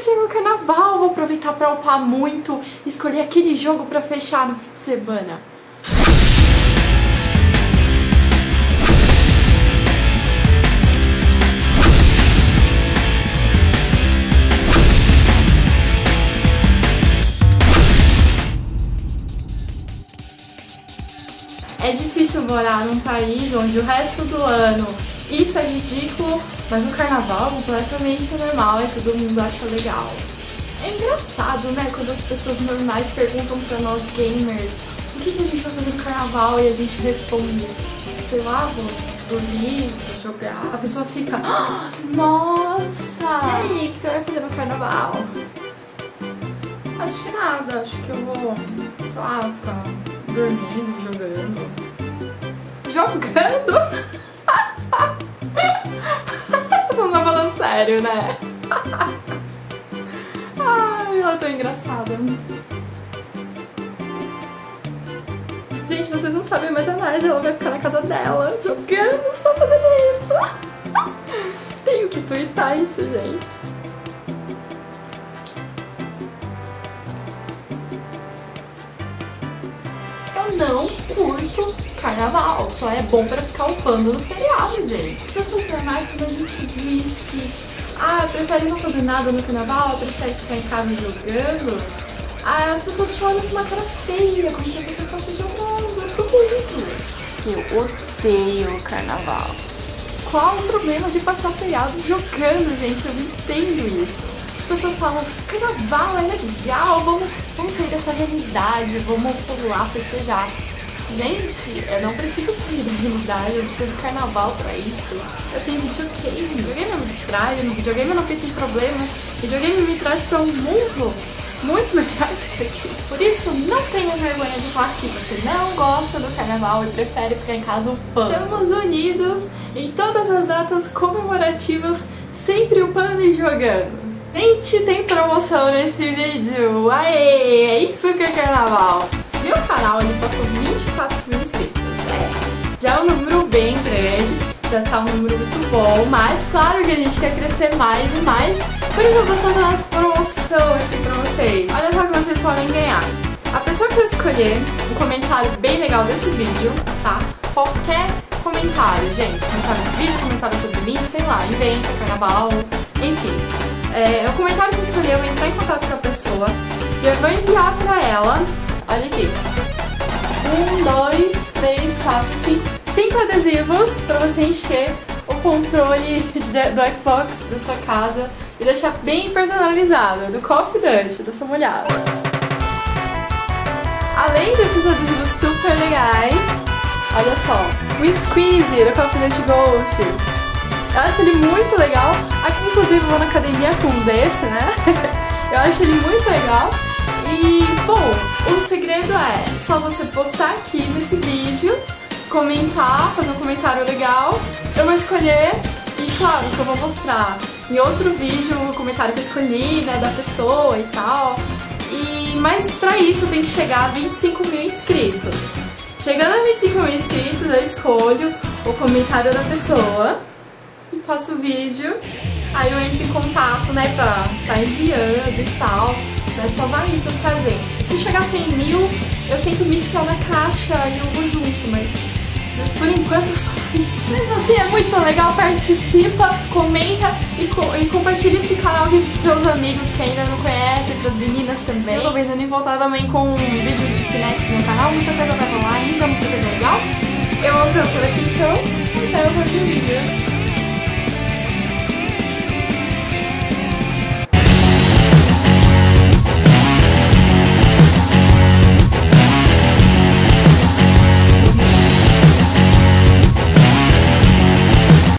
chegou o carnaval, vou aproveitar pra upar muito, escolher aquele jogo pra fechar no fim de semana. É difícil morar num país onde o resto do ano isso é ridículo, mas no carnaval é completamente normal e todo mundo acha legal. É engraçado, né, quando as pessoas normais perguntam pra nós gamers o que a gente vai fazer no carnaval e a gente responde, sei lá, vou dormir, vou jogar. A pessoa fica, nossa! E aí, o que você vai fazer no carnaval? Acho que nada, acho que eu vou, sei lá, ficar dormindo, jogando. Jogando? Você não tá falando sério, né? Ai, ela é tão engraçada. Gente, vocês não sabem, mas a Nádia, ela vai ficar na casa dela jogando, só fazendo isso. Tenho que twittar isso, gente. Eu não curto carnaval, só é bom pra ficar upando no feriado, gente. As pessoas normais, quando a gente diz que prefere não fazer nada no carnaval, prefere ficar em casa jogando, as pessoas te olham com uma cara feia, como se você fosse jogando. Eu fico bonito. Eu odeio o carnaval. Qual o problema de passar feriado jogando, gente? Eu não entendo isso. As pessoas falam, carnaval é legal, vamos sair dessa realidade, vamos pular, festejar. Gente, eu não preciso sair da realidade, eu preciso do carnaval pra isso. Eu tenho videogame, videogame eu me distraio, no videogame eu não penso em problemas, videogame me traz pra um mundo muito melhor que isso aqui. Por isso, não tenha vergonha de falar que você não gosta do carnaval e prefere ficar em casa upando. Estamos unidos em todas as datas comemorativas, sempre upando e jogando. Gente, tem promoção nesse vídeo! Aê! É isso que é carnaval! Meu canal, ele passou 24 mil inscritos, já é um número bem grande, já tá um número muito bom, mas claro que a gente quer crescer mais e mais, por isso eu vou fazer uma promoção aqui pra vocês. Olha só o que vocês podem ganhar. A pessoa que eu escolher um comentário bem legal desse vídeo, tá? Qualquer comentário, gente, comentário do vídeo, comentário sobre mim, sei lá, inventa, carnaval, enfim. O comentário que eu escolher, eu vou entrar em contato com a pessoa e eu vou enviar pra ela, olha aqui, 1, 2, 3, 4, 5 adesivos pra você encher o controle do Xbox da sua casa e deixar bem personalizado, do Call of Duty, da sua molhada. Além desses adesivos super legais, olha só, o Squeezy do Call of Duty Ghosts. Eu acho ele muito legal, aqui inclusive eu vou na academia com um desse, né? Eu acho ele muito legal. E, bom, o segredo é só você postar aqui nesse vídeo, comentar, fazer um comentário legal, eu vou escolher e, claro, que eu vou mostrar em outro vídeo o comentário que eu escolhi, né, da pessoa e tal. Mas pra isso tem que chegar a 25 mil inscritos. Chegando a 25 mil inscritos, eu escolho o comentário da pessoa e faço o vídeo, aí eu entro em contato, né, pra tá enviando e tal. É só vai isso pra gente. Se chegar a 100 mil, eu tento me enfiar na caixa e eu vou junto, mas por enquanto só isso. Mas você é muito legal, participa, comenta e compartilha esse canal aqui pros seus amigos que ainda não conhecem, pras meninas também. Eu tô pensando em voltar também com vídeos de Kinect no